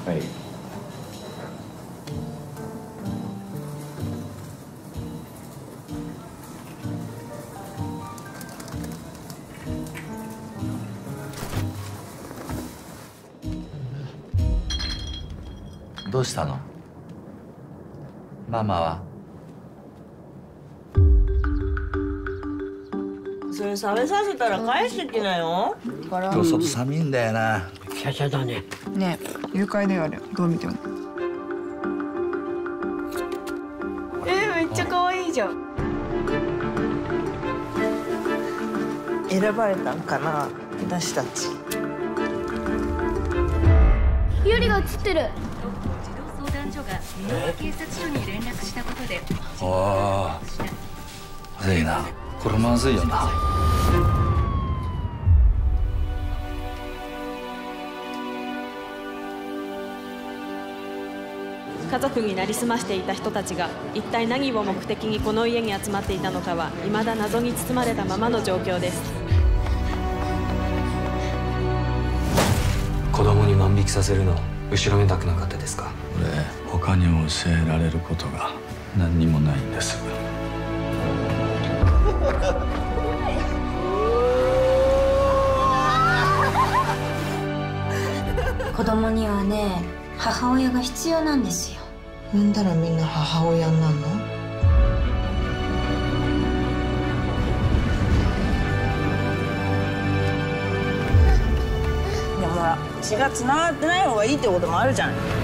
はい。どうしたの？ママは？ それ食べさせたら返してきなよ。 今日外寒いんだよな。 シャシャだね。 ねえ、誘拐だよあれ。どう見ても。 めっちゃ可愛いじゃん。選ばれたんかな、私たち。 ユリが映ってる。 児童相談所が三浦警察署に連絡したことで。 おお、まずいな。これまずいよな。 家族になりすましていた人たちが一体何を目的にこの家に集まっていたのかは未だ謎に包まれたままの状況です。 子供に万引きさせるの後ろめたくなかったですか？ 俺、他に教えられることが何にもないんです。 子供にはね、母親が必要なんですよ。 産んだらみんな母親になるの？でもほら、血が繋がってない方がいいってこともあるじゃん。